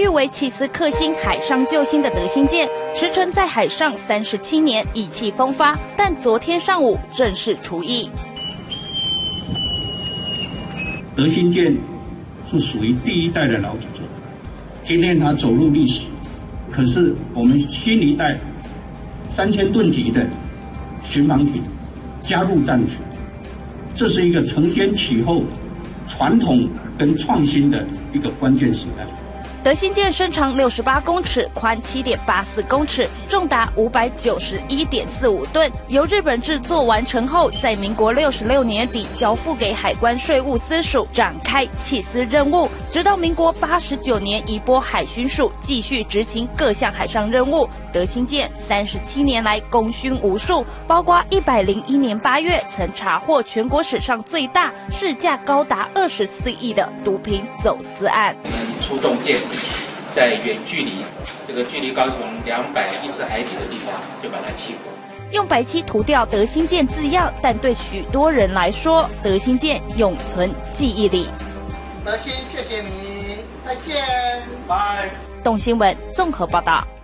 誉为起司克星海上救星的德兴舰，驰骋在海上37年，意气风发，但昨天上午正式除役。 德兴舰是属于第一代的老姐姐，今天它走入历史，可是我们新一代3000吨级的巡防艇加入战局，这是一个承先启后、传统跟创新的一个关键时代。 德兴舰身长68公尺，宽7.84公尺，重达591.45吨。由日本制作完成后，在民国66年底交付给海关税务司署展开弃司任务，直到民国89年移拨海巡署继续执行各项海上任务。德兴舰37年来功勋无数，包括101年8月曾查获全国史上最大、市价高达24亿的毒品走私案。 我们出动舰在远距离，这个距离高雄210海里的地方就把它起火。 用白漆涂掉德兴舰字样，但对许多人来说，德兴舰永存记忆里。 德兴，谢谢你，再见， 动新闻综合报道。